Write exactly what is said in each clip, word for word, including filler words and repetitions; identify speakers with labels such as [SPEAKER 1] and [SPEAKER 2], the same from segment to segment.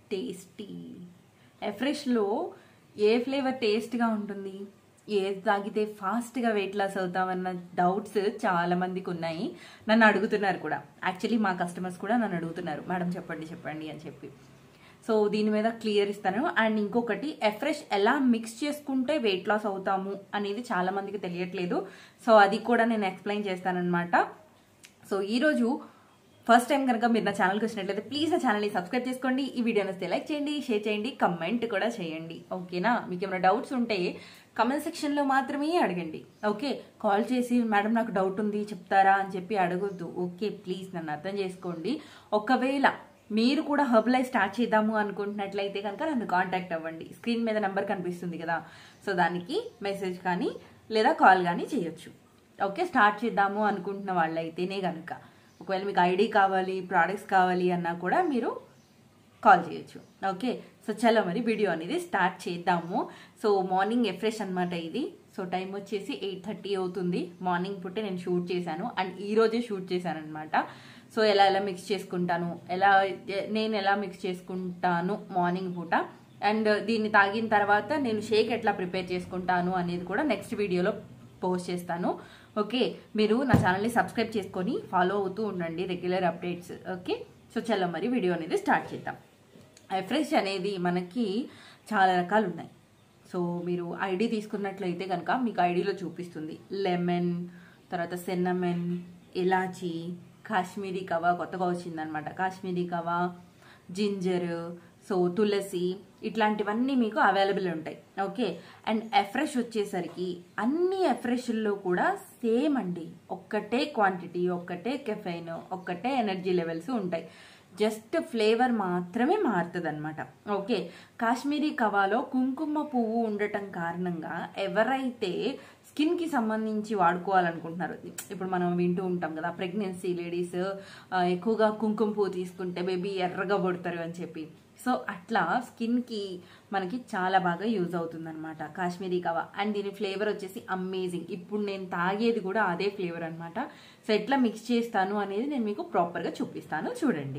[SPEAKER 1] Tasty. ఎఫ్రెష్లో ఏ flavour టేస్ట్గా ఉంటుంది, ఏది తాగితే ఫాస్ట్గా వెయిట్ లాస్ అవుతామన్న డౌట్స్ చాలా మందికి ఉన్నాయి. నన్ను అడుగుతున్నారు కూడా. యాక్చువల్లీ మా కస్టమర్స్ కూడా నన్ను అడుగుతున్నారు, మేడం చెప్పండి చెప్పండి అని చెప్పి. సో దీని మీద క్లియర్ ఇస్తాను. అండ్ ఇంకొకటి, ఎఫ్రెష్ ఎలా మిక్స్ చేసుకుంటే వెయిట్ లాస్ అవుతాము అనేది చాలా మందికి తెలియట్లేదు. సో అది కూడా నేను ఎక్స్ప్లెయిన్ చేస్తానన్నమాట. సో ఈరోజు ఫస్ట్ టైం కనుక మీరు నా ఛానల్కి వచ్చినట్లయితే ప్లీజ్ నా ఛానల్ని సబ్స్క్రైబ్ చేసుకోండి. ఈ వీడియో నచ్చితే లైక్ చేయండి, షేర్ చేయండి, కమెంట్ కూడా చేయండి. ఓకేనా? మీకు ఏమైనా డౌట్స్ ఉంటే కమెంట్ సెక్షన్లో మాత్రమే అడగండి. ఓకే, కాల్ చేసి మేడం నాకు డౌట్ ఉంది చెప్తారా అని చెప్పి అడగొద్దు. ఓకే, ప్లీజ్ నన్ను అర్థం చేసుకోండి. ఒకవేళ మీరు కూడా హెర్బలైజ్ స్టార్ట్ చేద్దాము అనుకుంటున్నట్లయితే కనుక నన్ను కాంటాక్ట్ అవ్వండి. స్క్రీన్ మీద నెంబర్ కనిపిస్తుంది కదా, సో దానికి మెసేజ్ కానీ లేదా కాల్ కానీ చేయొచ్చు. ఓకే, స్టార్ట్ చేద్దాము అనుకుంటున్న వాళ్ళైతేనే కనుక. ఒకవేళ మీకు ఐడి కావాలి, ప్రోడక్ట్స్ కావాలి అన్నా కూడా మీరు కాల్ చేయొచ్చు. ఓకే, సో చలో మరి వీడియో అనేది స్టార్ట్ చేద్దాము. సో మార్నింగ్ ఎఫ్రెష్ అనమాట ఇది. సో టైం వచ్చేసి ఎయిట్ థర్టీ అవుతుంది. మార్నింగ్ పుట్టే నేను షూట్ చేశాను అండ్ ఈరోజే షూట్ చేశాను అనమాట. సో ఎలా ఎలా మిక్స్ చేసుకుంటాను, ఎలా నేను ఎలా మిక్స్ చేసుకుంటాను మార్నింగ్ పూట, అండ్ దీన్ని తాగిన తర్వాత నేను షేక్ ఎట్లా ప్రిపేర్ చేసుకుంటాను అనేది కూడా నెక్స్ట్ వీడియోలో పోస్ట్ చేస్తాను. ఓకే, మీరు నా ఛానల్ని సబ్స్క్రైబ్ చేసుకొని ఫాలో అవుతూ ఉండండి రెగ్యులర్ అప్డేట్స్. ఓకే, సో చలో మరి వీడియో అనేది స్టార్ట్ చేద్దాం. ఎఫ్రెష్ అనేది మనకి చాలా రకాలు ఉన్నాయి. సో మీరు ఐడి తీసుకున్నట్లయితే కనుక మీకు ఐడిలో చూపిస్తుంది లెమన్, తర్వాత సిన్నమన్, ఇలాచీ, కాశ్మీరీ కవా కొత్తగా వచ్చిందనమాట, కాశ్మీరీ కవా, జింజర్, సో తులసి, ఇట్లాంటివన్నీ మీకు అవైలబుల్ ఉంటాయి. ఓకే, అండ్ ఎఫ్రెష్ వచ్చేసరికి అన్ని ఎఫ్రెష్ల్లో కూడా సేమ్ అండి, ఒక్కటే క్వాంటిటీ, ఒక్కటే కెఫైన్, ఒక్కటే ఎనర్జీ లెవెల్స్ ఉంటాయి. జస్ట్ ఫ్లేవర్ మాత్రమే మారుతుంది అనమాట. ఓకే, కాశ్మీరీ కవాలో కుంకుమ పువ్వు ఉండటం కారణంగా ఎవరైతే స్కిన్కి సంబంధించి వాడుకోవాలనుకుంటున్నారు, ఇప్పుడు మనం వింటూ ఉంటాం కదా ప్రెగ్నెన్సీ లేడీస్ ఎక్కువగా కుంకుమ పువ్వు తీసుకుంటే బేబీ ఎర్రగా పడతారు అని చెప్పి. సో అట్లా స్కిన్కి మనకి చాలా బాగా యూజ్ అవుతుంది అనమాట కాశ్మీరీ కవా. అండ్ దీని ఫ్లేవర్ వచ్చేసి అమేజింగ్. ఇప్పుడు నేను తాగేది కూడా అదే ఫ్లేవర్ అనమాట. సో ఎట్లా మిక్స్ చేస్తాను అనేది నేను మీకు ప్రాపర్గా చూపిస్తాను, చూడండి.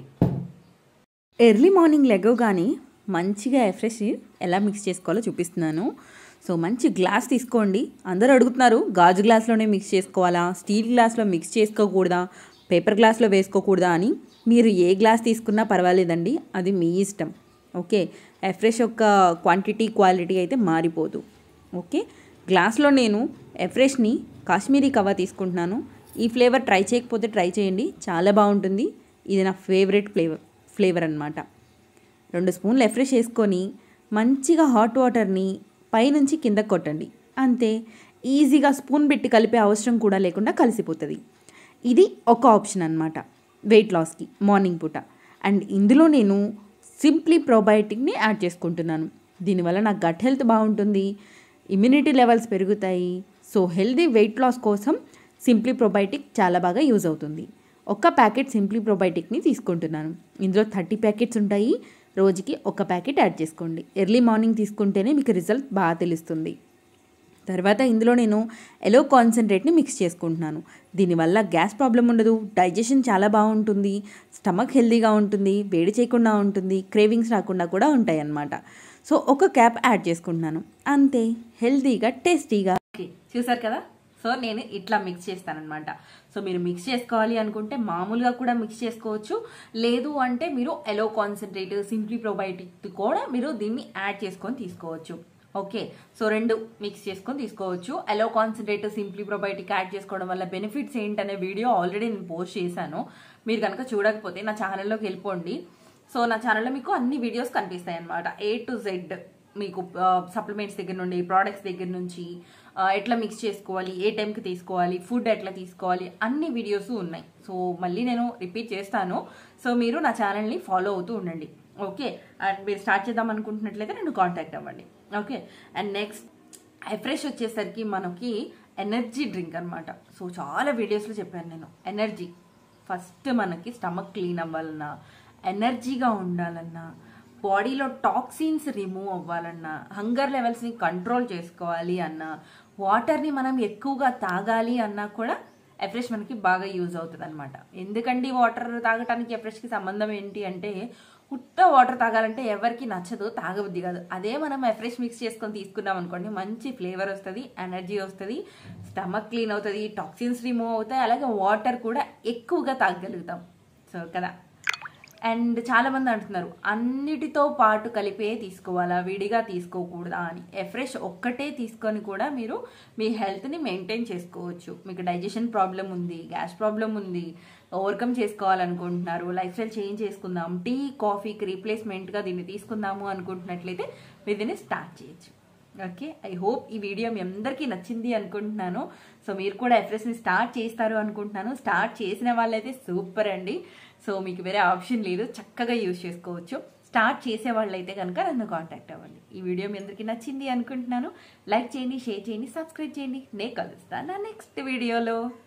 [SPEAKER 1] ఎర్లీ మార్నింగ్ లెగవగానే మంచిగా ఎఫ్రెష్ ఎలా మిక్స్ చేసుకోవాలో చూపిస్తున్నాను. సో మంచి గ్లాస్ తీసుకోండి. అందరూ అడుగుతున్నారు గాజు గ్లాస్లోనే మిక్స్ చేసుకోవాలా, స్టీల్ గ్లాస్లో మిక్స్ చేసుకోకూడదా, పేపర్ గ్లాస్లో వేసుకోకూడదా అని. మీరు ఏ గ్లాస్ తీసుకున్నా పర్వాలేదండి, అది మీ ఇష్టం. ఓకే, ఎఫ్రెష్ యొక్క క్వాంటిటీ క్వాలిటీ అయితే మారిపోదు. ఓకే, గ్లాస్లో నేను ఎఫ్రెష్ని కాశ్మీరీ కవా తీసుకుంటున్నాను. ఈ ఫ్లేవర్ ట్రై చేయకపోతే ట్రై చేయండి, చాలా బాగుంటుంది. ఇది నా ఫేవరెట్ ఫ్లేవర్ ఫ్లేవర్ అనమాట. రెండు స్పూన్లు ఎఫ్రెష్ వేసుకొని మంచిగా హాట్ వాటర్ని పైనుంచి కిందకు కొట్టండి, అంతే. ఈజీగా స్పూన్ పెట్టి కలిపే అవసరం కూడా లేకుండా కలిసిపోతుంది. ఇది ఒక ఆప్షన్ అనమాట వెయిట్ లాస్కి మార్నింగ్ పూట. అండ్ ఇందులో నేను సింప్లీ ప్రోబయోటిక్ని యాడ్ చేసుకుంటున్నాను. దీనివల్ల నా గట్ హెల్త్ బాగుంటుంది, ఇమ్యూనిటీ లెవెల్స్ పెరుగుతాయి. సో హెల్దీ వెయిట్ లాస్ కోసం సింప్లీ ప్రోబయోటిక్ చాలా బాగా యూజ్ అవుతుంది. ఒక ప్యాకెట్ సింప్లీ ప్రోబయోటిక్ని తీసుకుంటున్నాను. ఇందులో థర్టీ ప్యాకెట్స్ ఉంటాయి. రోజుకి ఒక ప్యాకెట్ యాడ్ చేసుకోండి. ఎర్లీ మార్నింగ్ తీసుకుంటేనే మీకు రిజల్ట్ బాగా తెలుస్తుంది. తర్వాత ఇందులో నేను ఎలో కాన్సన్ట్రేట్ని మిక్స్ చేసుకుంటున్నాను. దీనివల్ల గ్యాస్ ప్రాబ్లం ఉండదు, డైజెషన్ చాలా బాగుంటుంది, స్టమక్ హెల్తీగా ఉంటుంది, వేడి చేయకుండా ఉంటుంది, క్రేవింగ్స్ రాకుండా కూడా ఉంటాయి అన్నమాట. సో ఒక క్యాప్ యాడ్ చేసుకుంటున్నాను, అంతే. హెల్తీగా టేస్టీగా. ఓకే, చూసారు కదా. సో నేను ఇట్లా మిక్స్ చేస్తానన్నమాట. సో మీరు మిక్స్ చేసుకోవాలి అనుకుంటే మామూలుగా కూడా మిక్స్ చేసుకోవచ్చు, లేదు అంటే మీరు ఎలో కాన్సన్ట్రేట్ సింప్లీ ప్రోబయోటిక్ కూడా మీరు దీన్ని యాడ్ చేసుకొని తీసుకోవచ్చు. ఓకే, సో రెండు మిక్స్ చేసుకొని తీసుకోవచ్చు. Aloe concentrate simply probiotic add చేసుకోవడం వల్ల బెనిఫిట్స్ ఏంటనే వీడియో ఆల్రెడీ నేను పోస్ట్ చేశాను. మీరు కనుక చూడకపోతే నా ఛానల్లోకి వెళ్ళిపోండి. సో నా ఛానల్లో మీకు అన్ని వీడియోస్ కనిపిస్తాయి అనమాట. ఏ టు జెడ్ మీకు సప్లిమెంట్స్ దగ్గర నుండి, ప్రోడక్ట్స్ దగ్గర నుంచి, ఎట్లా మిక్స్ చేసుకోవాలి, ఏ టైంకి తీసుకోవాలి, ఫుడ్ ఎట్లా తీసుకోవాలి, అన్ని వీడియోస్ ఉన్నాయి. సో మళ్ళీ నేను రిపీట్ చేస్తాను. సో మీరు నా ఛానల్ని ఫాలో అవుతూ ఉండండి. ఓకే, అండ్ మీరు స్టార్ట్ చేద్దాం అనుకుంటున్నట్లయితే నన్ను కాంటాక్ట్ అవ్వండి. ఓకే, అండ్ నెక్స్ట్ ఎఫ్రెష్ వచ్చేసరికి మనకి ఎనర్జీ డ్రింక్ అనమాట. సో చాలా వీడియోస్లో చెప్పాను నేను. ఎనర్జీ ఫస్ట్ మనకి స్టమక్ క్లీన్ అవ్వాలన్నా, ఎనర్జీగా ఉండాలన్నా, బాడీలో టాక్సిన్స్ రిమూవ్ అవ్వాలన్నా, హంగర్ లెవెల్స్ని కంట్రోల్ చేసుకోవాలి అన్నా, వాటర్ని మనం ఎక్కువగా తాగాలి అన్నా కూడా ఎఫ్రెష్ మనకి బాగా యూజ్ అవుతుంది అనమాట. ఎందుకండి వాటర్ తాగటానికి ఎఫ్రెష్కి సంబంధం ఏంటి అంటే, ఉత్త వాటర్ తాగాలంటే ఎవరికి నచ్చదు, తాగబుద్ధి కాదు. అదే మనం ఎఫ్రెష్ మిక్స్ చేసుకొని తీసుకున్నాం అనుకోండి, మంచి ఫ్లేవర్ వస్తుంది, ఎనర్జీ వస్తుంది, స్టమక్ క్లీన్ అవుతుంది, టాక్సిన్స్ రిమూవ్ అవుతాయి, అలాగే వాటర్ కూడా ఎక్కువగా తాగగలుగుతాం. సో కదా. అండ్ చాలామంది అంటున్నారు అన్నిటితో పాటు కలిపే తీసుకోవాలా, విడిగా తీసుకోకూడదా అని. ఎఫ్రెష్ ఒక్కటే తీసుకొని కూడా మీరు మీ హెల్త్ని మెయింటైన్ చేసుకోవచ్చు. మీకు డైజెషన్ ప్రాబ్లం ఉంది, గ్యాస్ ప్రాబ్లం ఉంది, ఓవర్కమ్ చేసుకోవాలనుకుంటున్నారు, లైఫ్ స్టైల్ చేంజ్ చేసుకుందాం, టీ కాఫీకి రీప్లేస్మెంట్గా దీన్ని తీసుకుందాము అనుకుంటున్నట్లయితే మీరు దీన్ని స్టార్ట్ చేయొచ్చు. ఓకే, ఐ హోప్ ఈ వీడియో మీ అందరికీ నచ్చింది అనుకుంటున్నాను. సో మీరు కూడా ఎఫ్రెష్ని స్టార్ట్ చేస్తారు అనుకుంటున్నాను. స్టార్ట్ చేసిన వాళ్ళైతే సూపర్ అండి. సో మీకు వేరే ఆప్షన్ లేదు, చక్కగా యూజ్ చేసుకోవచ్చు. స్టార్ట్ చేసే వాళ్ళైతే కనుక నన్ను కాంటాక్ట్ అవ్వండి. ఈ వీడియో మీ అందరికీ నచ్చింది అనుకుంటున్నాను. లైక్ చేయండి, షేర్ చేయండి, సబ్స్క్రైబ్ చేయండి. నేను కలుస్తాను నా నెక్స్ట్ వీడియోలో.